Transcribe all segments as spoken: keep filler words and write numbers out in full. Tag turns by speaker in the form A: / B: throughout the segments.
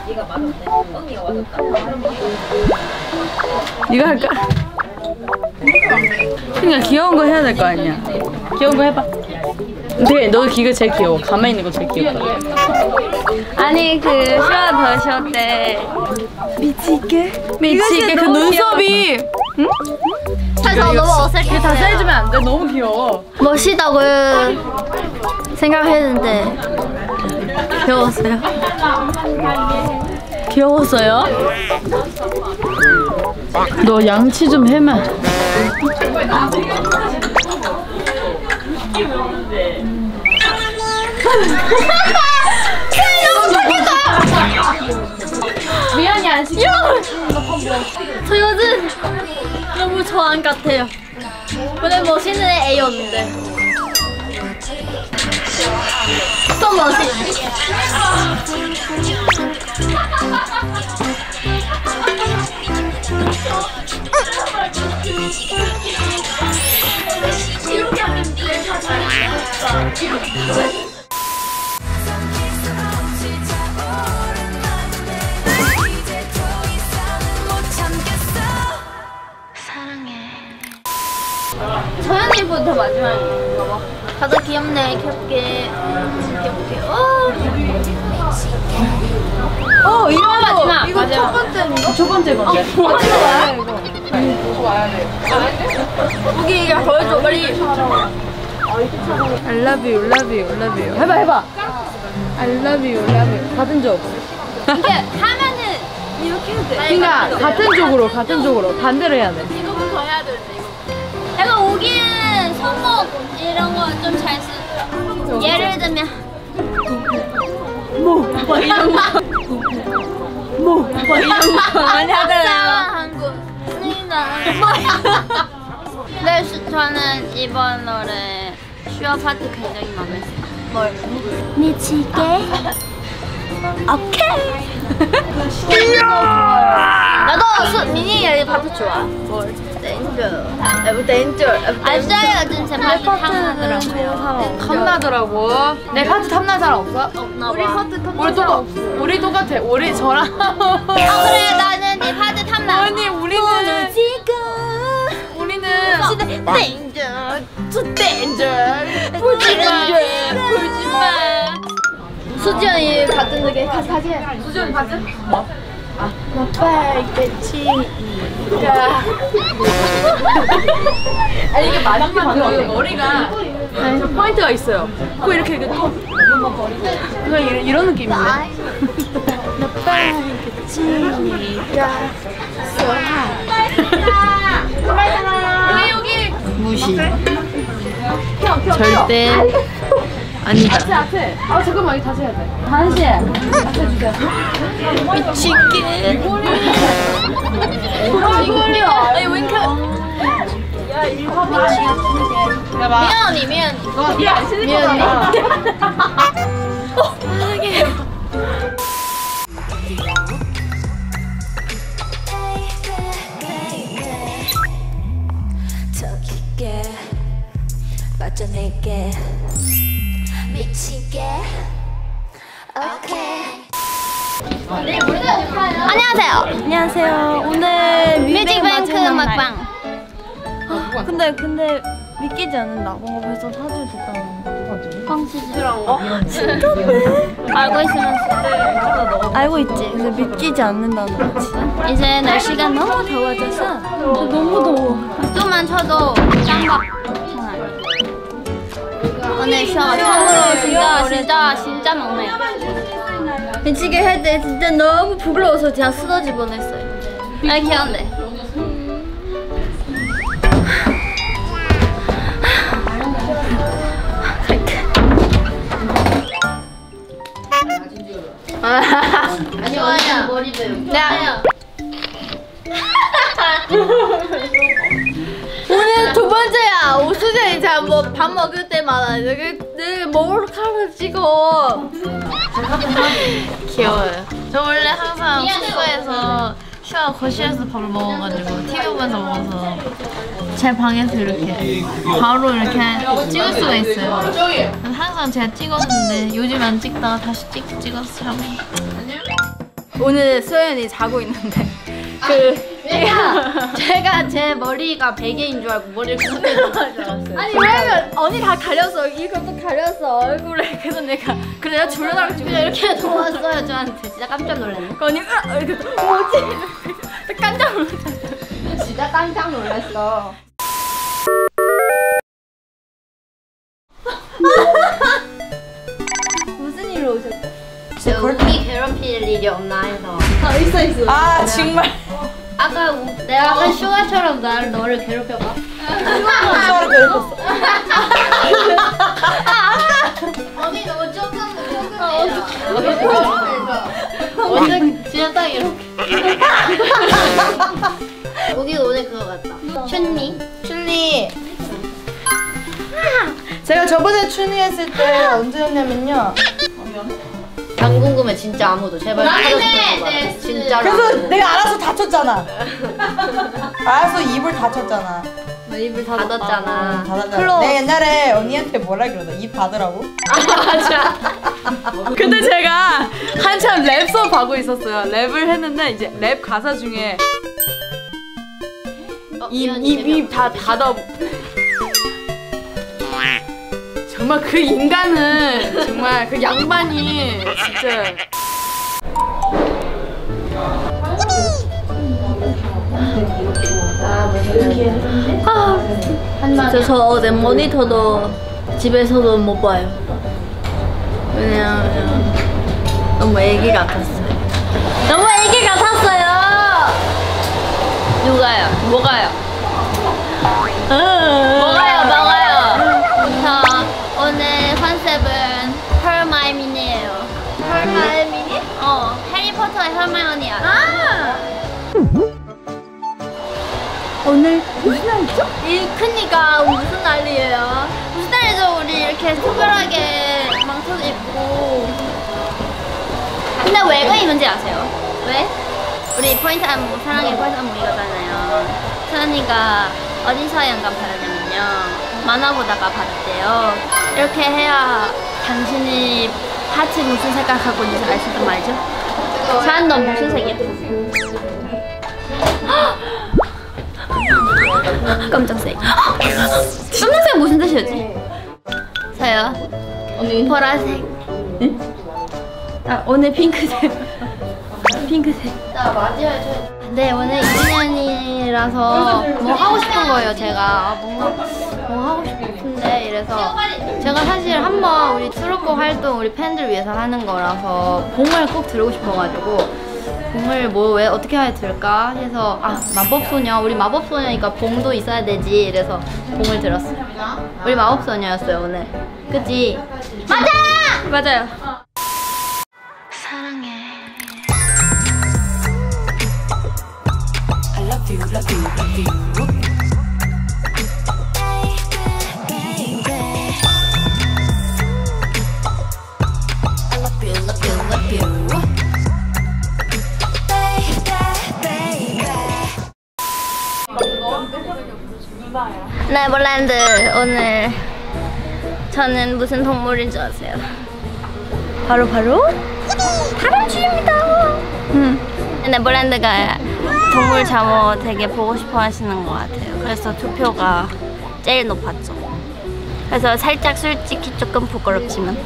A: 네가 할까? 그러니까 귀여운 거 해야 될 거 아니야. 귀여운 거 해봐. 근데 너 귀가 제일 귀여워. 가만히 있는 거 제일 귀엽다.
B: 아니 그 슈아 더쇼 때
A: 미치게 미치게 그 눈썹이 응?
B: 그래서 너무 어색해.
A: 다시 해주면 안 돼. 너무 귀여워.
B: 멋있다고 생각했는데 귀여웠어요.
A: 귀여웠어요? 너 양치 좀 해봐.
B: 미연이 안 시켜. 저 요즘 너무 저 안 같아요. 오늘 멋있는 애였는데. 또 멋있. 서연이부터 마지막에 봐봐. 다들 귀엽네. 귀엽게. 귀엽게. 어.
A: 어 이거
B: 마지막.
A: 이거
B: 마지막.
A: 첫 번째인가? 첫 번째 건데.
B: 어, 마지막 와야 이거.
A: 이거 와야 돼.
B: 여기 이게 보여줘 빨리.
A: I love you, love you, love you. 해봐 해봐. I love you, love you. 같은 쪽.
B: 이게 하면은 이렇게 해야 돼.
A: 그러니까 같은 쪽으로 같은 쪽으로 반대로 해야 돼.
B: 이거부터 해야 되는데 이거. 내가 오기는 손목 이런 거 좀 잘 쓰. 예를 들면
A: 뭐? 뭐 이런 거. 뭐? 뭐 이런 거 많이 하잖아요.
B: 한국 스니다. 네, 수- 저는 이번 노래 슈아 파트 굉장히 마음에 들어요. 뭘? 미치게. 오케이. 나도 수, 미니 파트 좋아. 뭘? 댄저. 댄저. 알싸요. 진짜 파트 탐나더라고요.
A: 탐나더라고. 내 파트 탐난 사람 없어?
B: 없나 봐.
A: 우리 파트 탐난 우리 똑같 우리 똑같아. 우리 저랑.
B: 아 그래 나는 네 파트 탐나.
A: 아니 우리는
B: 지금
A: 우리는
B: 댄저. 저 댄저.
A: 보지마.
B: 보지마. 수지언이 같은 노래 같이 같이 해.
A: 수준 파트?
B: 빨개치.
A: 아니 이게 마지막 그 머리가 저 포인트가 있어요. 코 이렇게 이렇게 코. 그냥 이런, 이런 느낌인데.
B: 나 빨개치니까 so hot.
A: 여기 여기. 무시. 절대 아니다. 앞에 앞에. 아 잠깐만 이거 다시 해야 돼. 다시 해. 다시 해주세요.
B: 미치게.
A: 이거요.
B: 아니 윙크. 야 이거 미치게. 미연이 미연이.
A: 니안 쓰는 거잖아.
B: 어 이게.
C: 더 깊게 빠져낼게 미치게 오케이.
B: 안녕하세요.
D: 안녕하세요. 오늘
B: 뮤직뱅크 막방.
D: 근데 근데 믿기지 않는다. 뭔가 벌써 사주를 줬다는 거.
B: 황수지랑 거? 진짜네. 알고 있으면서.
D: 알고 있지. 근데 믿기지 않는다는 거지.
B: 이제 날씨가 너무 더워져서
D: 너무 더워.
B: 좀만 쳐도 짱박. 오늘 슈아가 처음으로 진짜 진짜 진짜 먹네요. 미치게 할 때 진짜 너무 부끄러워서 그냥 쓰러질 뻔했어요. 아 귀여운데. 좋아요. 머리 배우. 네. 오늘 두 번째야. 오수재 이제 뭐 밥 먹을 때마다 내, 내 머리카락 찍어.
E: 귀여워요. 저 원래 항상 숙소에서 슈아 거실에서 밥을 먹어가지고 티비 보면서 먹어서 제 방에서 이렇게 바로 이렇게 찍을 수가 있어요. 그래서 항상 제가 찍었는데 요즘 안 찍다가 다시 찍, 찍어서 참
B: 오늘 소연이 자고 있는데 그 제가, 제가 제 머리가 베개인 줄 알고 머리를 그렇게 감아줬어요. 아니 왜냐면 언니 다 가렸어. 이것도 가렸어 얼굴에. 그래서 내가 그래 내가 줄여달라고 그냥 이렇게 도왔어요 저한테. 진짜 깜짝 놀랐네. 그 언니 으아! 이렇게 뭐지? 깜짝 놀랐어. 진짜 깜짝 놀랐어. 무슨 일로 오셨죠? 우리 괴롭힐 일이 없나 해서. 아 있어 있어. 아 정말. 아까 우, 내가 아까 슈가처럼 나를 너를 괴롭혀봐. 슈가를 괴롭혔어. 언니 너무 조금 괴롭혔어. 완전 진짜 딱 이렇게. 우기 오늘 그거 같다. 춘리. 춘리.
D: 제가 저번에 춘희 했을 때 언제였냐면요.
B: 안 궁금해 진짜 아무도. 제발 찾아주세요. 진짜로.
D: 그래서 내가 알아서 다쳤잖아. 알아서 입을 다쳤잖아.
B: 입을 닫았잖아.
D: 닫았잖아. 내가 옛날에 언니한테 뭐라 그러다 입 닫으라고?
A: 아 맞아. 근데 제가 한참 랩 수업 하고 있었어요. 랩을 했는데 이제 랩 가사 중에
B: 어,
A: 입입 다 닫아. 정말 그 인간은 정말 그 양반이 진짜.
B: 아, 진짜 저 어제 모니터도 집에서도 못 봐요. 왜냐면 너무 애기 같았어요. 너무 애기 같았어요. 누가요? 뭐가요? 뭐가요? 뭐가요? 저 오늘 컨셉은 헐마이미니예요. 헐마이미니? 어, 해리포터의 헐마이언이야. 아! 오늘 무슨 날이죠? 이 크니까 무슨 날이에요? 무슨 날이죠? 우리 이렇게 특별하게 망토도 입고. 근데 왜 그입은지 아세요? 왜? 우리 포인트 안무, 사랑의 포인트 안무 이거잖아요. 서연이가 어디서 영감 받았냐면요, 만화 보다가 받았대요. 이렇게 해야 당신이 하트 무슨 색깔 갖고 있는지 알 수 있단 말이죠? 서연 너 무슨 색이야? 검정색. 검정색 무슨 뜻이었지? 서연 언니 보라색. 응? 아 오늘 핑크색. 핑크색. 나 맞이해줘. 네 오늘 이 주년이라서 뭐 하고 싶은 거예요 제가. 아, 뭐, 뭐 하고 싶은데 이래서 제가 사실 한번 우리 트로코 활동 우리 팬들 위해서 하는 거라서 봉을 꼭 들고 싶어가지고 봉을 뭐 왜 어떻게 해야 될까 해서 아 마법소녀 우리 마법소녀니까 봉도 있어야 되지 이래서 봉을 들었어요. 우리 마법소녀였어요 오늘. 그치? 맞아! 맞아요. 사랑해. I love you, love you, love you. 네버랜드 오늘 저는 무슨 동물인 줄 아세요? 바로 바로 다람쥐입니다. 음. 네버랜드가 동물 잠옷 되게 보고 싶어 하시는 것 같아요. 그래서 투표가 제일 높았죠. 그래서 살짝 솔직히 조금 부끄럽지만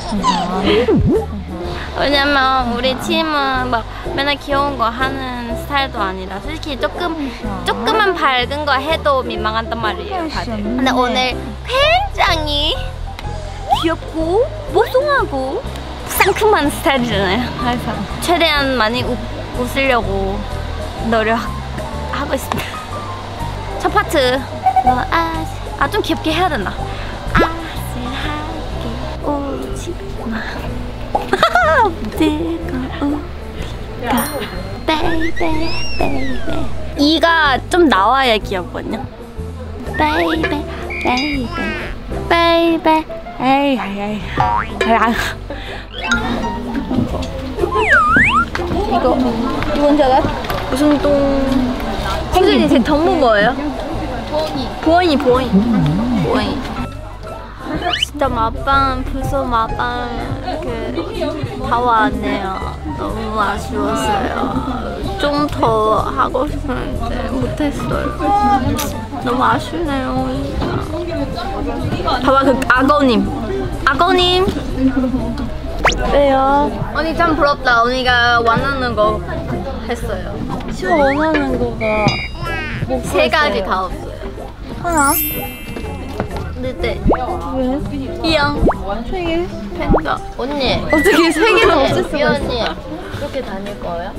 B: 왜냐면 우리 팀은 막 맨날 귀여운 거 하는 스타일도 아니라 솔직히 조금 조금만 밝은 거 해도 민망한단 말이에요 다들. 근데 오늘 굉장히 귀엽고 뽀송하고 상큼한 스타일이잖아요. 그래서 최대한 많이 웃, 웃으려고 노력하고 있습니다. 첫 파트 아 좀 귀엽게 해야 된다. 아슬하게 오지 마. 뜨거우니까 베이베 베이베 이가 좀 나와야 귀엽거든요. 베이베 베이베 베이베 에이 에이 에이 이거 이거 뭔지 알아요? 무슨 똥 선생님 제 전문 뭐예요? 부엉이 부엉이 부엉이 부엉이 진짜 마빵 부서 마빵 그다 왔네요. 너무 아쉬웠어요. 좀 더 하고 싶었는데 못했어요. 너무 아쉽네요. 봐봐 그 악어님. 악어님.
D: 왜요?
B: 언니 참 부럽다. 언니가 원하는 거 했어요.
D: 시가 원하는 거가
B: 세 가지 다 없어요.
D: 하나?
B: 근데
D: 왜?
B: 이형
D: 세 개?
B: 팬더 언니
D: 어떻게 세 개는 없을 수가
B: 이
D: 있어?
B: 언니 그렇게 다닐 거예요?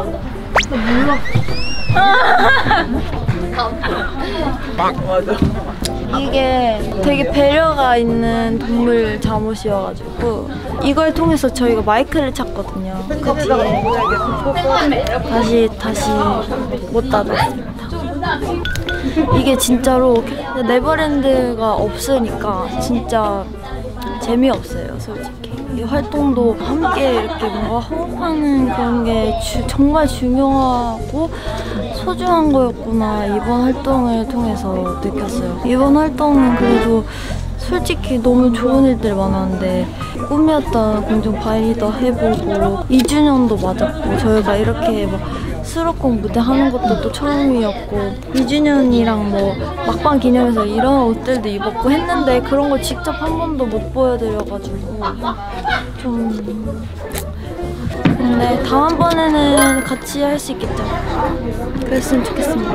D: 이게 되게 배려가 있는 동물 잠옷이어가지고 이걸 통해서 저희가 마이크를 찾거든요. 그 뒤에 다시 다시 못 닫았습니다. 이게 진짜로 네버랜드가 없으니까 진짜 재미없어요, 솔직히. 이 활동도 함께 이렇게 뭔가 호흡하는 그런 게 주, 정말 중요하고 소중한 거였구나 이번 활동을 통해서 느꼈어요. 이번 활동은 그래도 솔직히 너무 좋은 일들이 많았는데 꿈이었던 공중 바이더 해보고 이 주년도 맞았고 저희가 이렇게 막 수록곡 무대 하는 것도 또 처음이었고 이 주년이랑 뭐 막방 기념해서 이런 옷들도 입었고 했는데 그런 걸 직접 한 번도 못 보여드려가지고 좀 근데 다음번에는 같이 할 수 있겠죠. 그랬으면 좋겠습니다.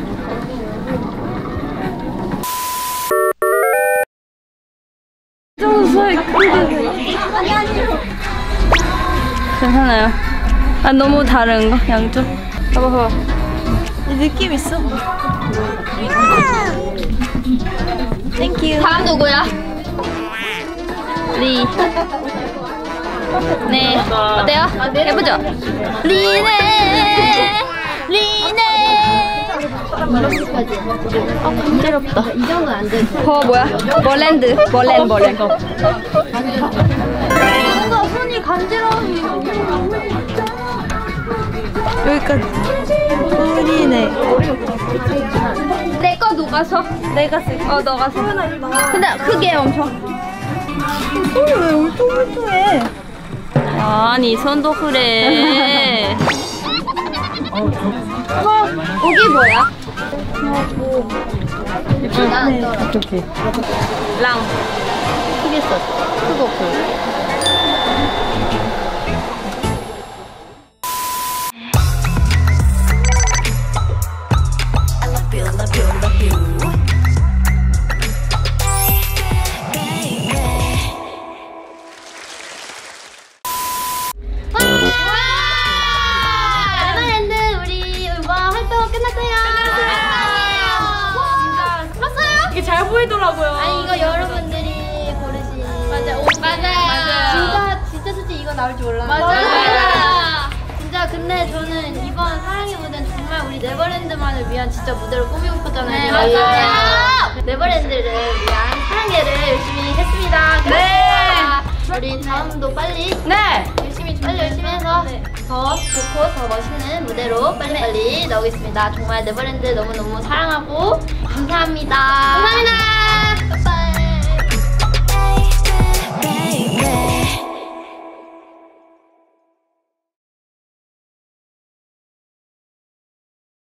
B: 괜찮아요. 아 너무 다른 거 양쪽. 봐봐 봐봐.
D: 이 느낌 있어. 땡큐.
B: 다음 누구야? 리. 네. 어때요? 예쁘죠? 리네. 리네. 아 간지럽다. 이 정도 안 돼. 어 뭐야? 멀랜드. 멀랜 멀랜.
D: 뭔가 손이 간지러움이 여기까지. 손이네.
B: 내 거 녹아서.
D: 내가 쓸게.
B: 어 녹아서. 근데 크게 엄청.
D: 손이 왜 울퉁불퉁해?
B: 아니 손도 그래.
D: 여기 뭐야?
B: 응. 랑. 크게 써. 크고 크.
E: 네버랜드 우리 이번 활동 끝났어요. 봤어요?
A: 이게 잘 보이더라고요.
E: 아니 이거 여러분들이 고르신 맞아 옷 맞아요. 진짜 진짜 솔직히 이거 나올 줄 몰랐는데 맞아요. 진짜 근데 저는 이번 사랑의 무대는 정말 우리 네버랜드만을 위한 진짜 무대를 꾸미고 싶었잖아요. 네 맞아요. 네버랜드를 위한 사랑해를 열심히 했습니다. 네. 우리 다음도 빨리 네 열심히 빨리 열심히 해서 더 좋고 더 멋있는 무대로 빨리빨리 나오겠습니다. 정말 네버랜드 너무너무 사랑하고 감사합니다. 감사합니다. 빠이빠이.